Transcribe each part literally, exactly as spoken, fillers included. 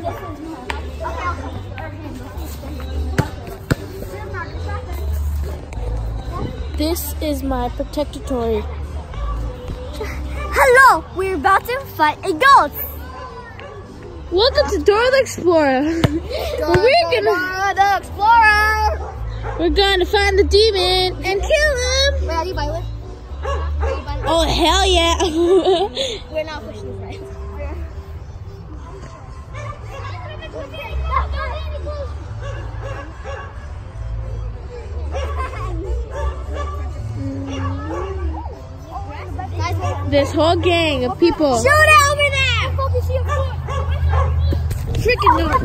This is my protectoratory. Hello, we're about to fight a ghost. Welcome to Dora the Explorer. we're gonna Dora the Explorer. We're gonna find the demon and kill him. Wait, are you violent? Are you violent? Oh hell yeah! We're not pushing the friends. This whole gang of people. Shoot it over there! Freaking no.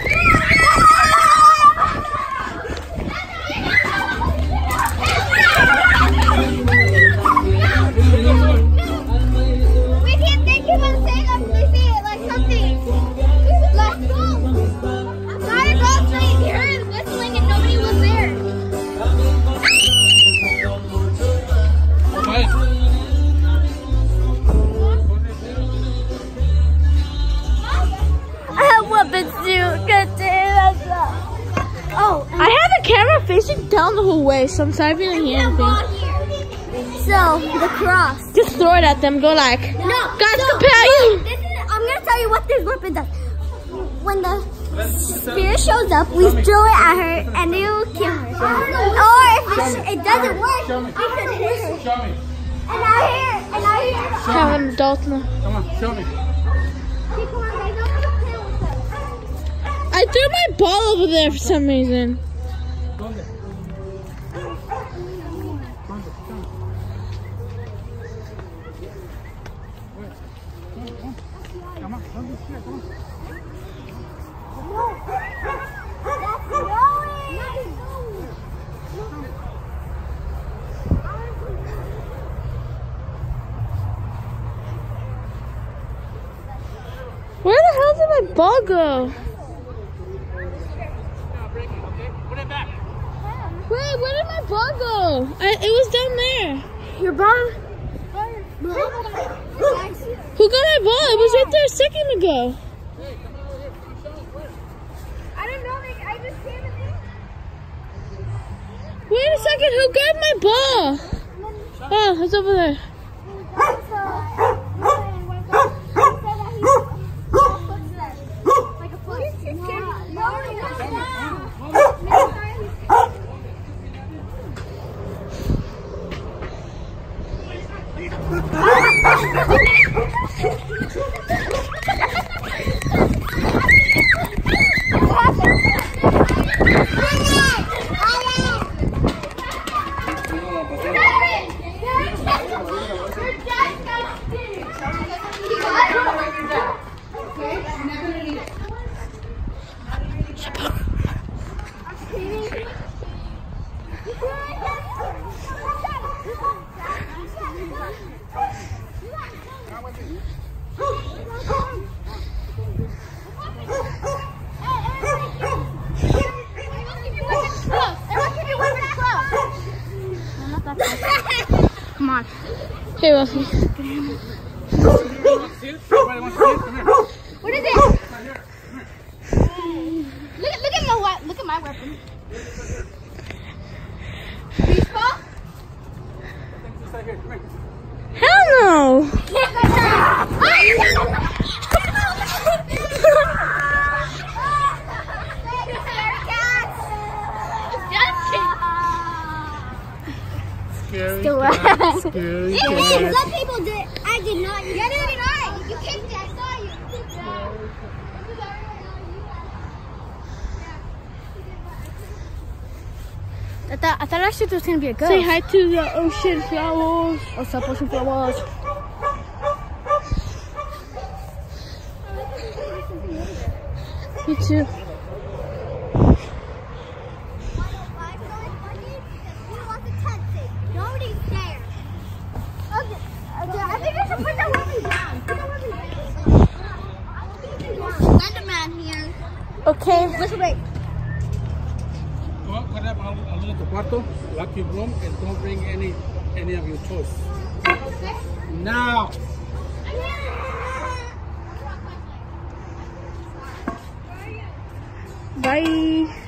We can't thank you for saying that. We see it like something. Let's go. Not a ghost train. We heard whistling and nobody was there. Weapons too. Good Oh, I have a camera facing down the whole way, so I'm sorry if you don't hear anything. So, the cross. Just throw it at them. Go like, No, guys, no, compare no, you. This is, I'm gonna tell you what this weapon does. When the spirit shows up, we throw it at her and it will kill her. Or if it, it doesn't work, we could hit her. Show me. And I hear, and I hear. Have an adult now. Come on, show me. I threw my ball over there for some reason. Where the hell did my ball go? Wait, where did my ball go? I, it was down there. Your ball? Who got my ball? It was right there a second ago. I don't know, like, I just came in. Wait a second, who grabbed my ball? Oh, it's over there. Come on. Hey, Wesley. What is it? Look at look at my look at my weapon. Baseball? Hell no. Scary Still cat, scary It cat. is. Some people did. I did not. You did not. You kicked it. I saw you. I thought I thought actually there was gonna be a ghost. Say hi to the ocean flowers. What's up, ocean flowers? Me too. Nobody's there. Okay, okay, I think I should put that weapon down. Put that weapon down. Slenderman here. Okay. Listen, wait. Go cut up a little to cuarto, lock your room, and don't bring any any of your toys. Okay. Now. Bye.